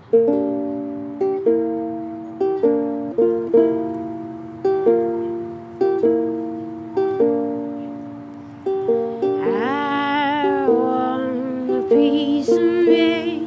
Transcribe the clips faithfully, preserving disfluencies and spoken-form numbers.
Piece of me,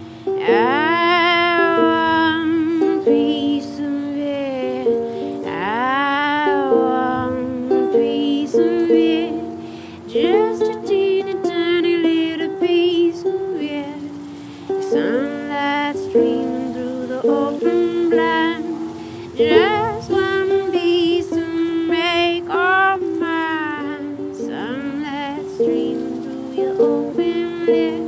I want a piece of me, I want a piece of me, just a teeny tiny little piece of me. Sunlight streaming through the open blind, just one piece to make all mine. Sunlight streaming through your open lips.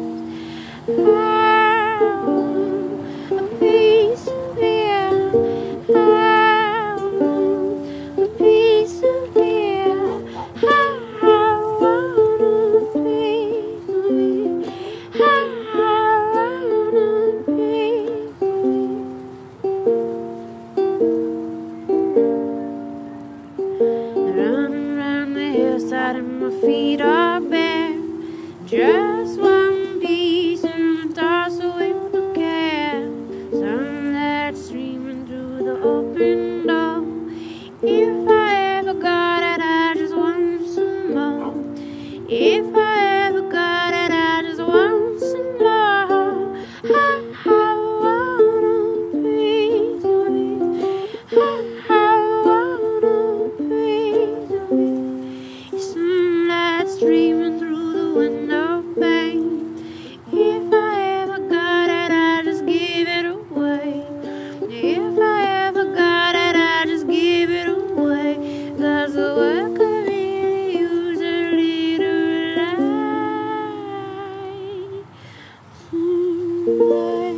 I want a piece of you. I want a piece of you. I want a piece of you. I want a piece of you. Running round the hillside and my feet are bare. Just one piece and toss away the care. Sunlight streaming through the open door. If I ever got it, I just want some more. If I ever got it, I just want some more. I, I want a piece of you. I, I want a piece of you. Sunlight streaming through the window. If I ever got it, I just give it away. If I ever got it, I just give it away. 'Cause the world could really use a little light.